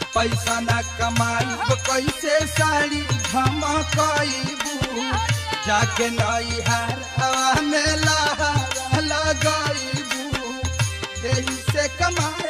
पैसा न कमाईब कैसे साड़ी झमकईबू जाके नैहर में लहर लगईबू यही से कमाए